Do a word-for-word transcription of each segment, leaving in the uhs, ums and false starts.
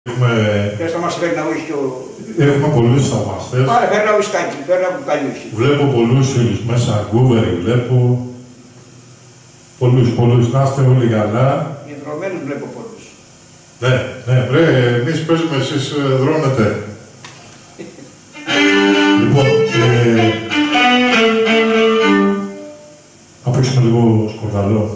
Έχουμε... Και στο μας φέρει να όχι ο... Έχουμε πολλούς θαυμαστές. Άρα φέρει να ουσκάκι, φέρει να κουκαλιούχη. Βλέπω πολλούς φίλους μέσα, γκούβεροι βλέπω. Πολλούς, πολλούς. Να είστε όλοι καλά. Ιδρωμένους βλέπω πολλούς. Ναι, ναι, βρε, εμείς παίζουμε, εσείς δρώνετε. Λοιπόν, ε... να παίξουμε λίγο σκορδαλό.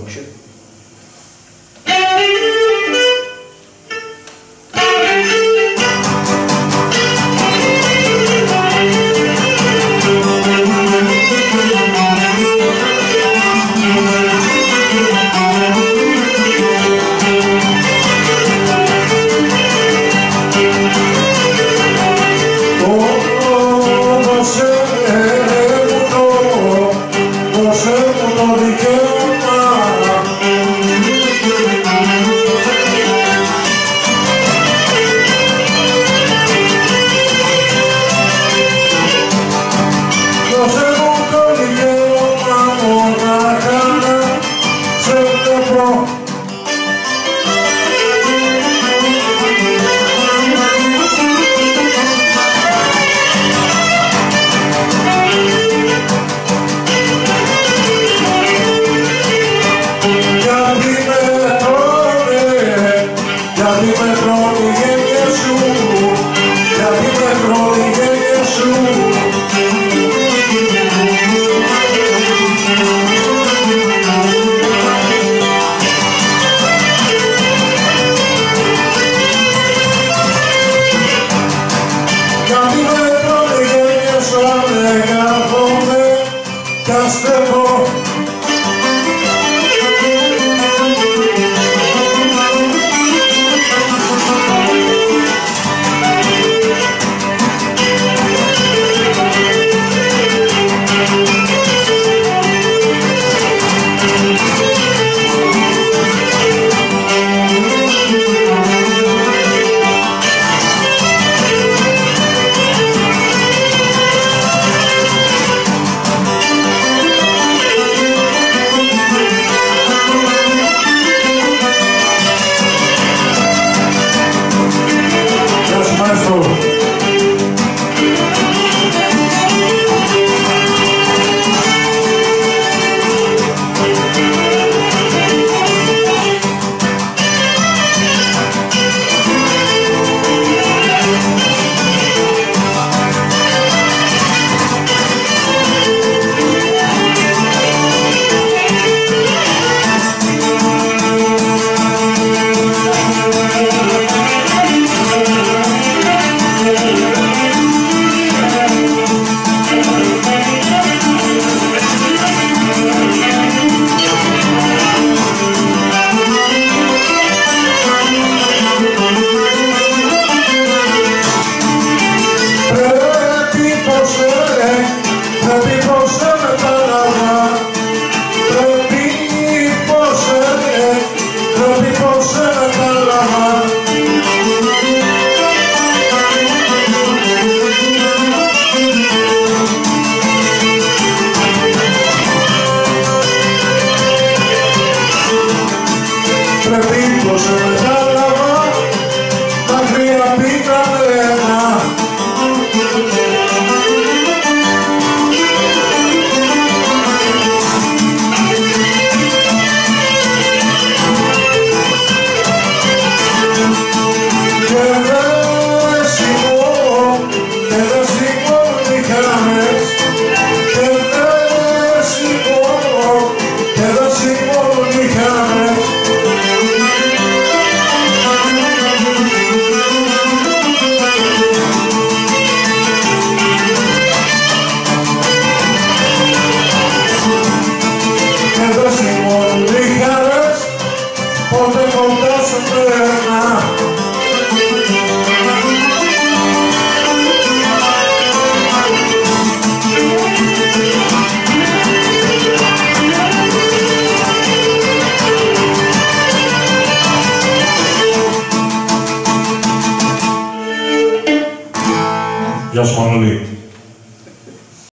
Πρέπει πως με κατάλαβα, μακριά πήγαμε.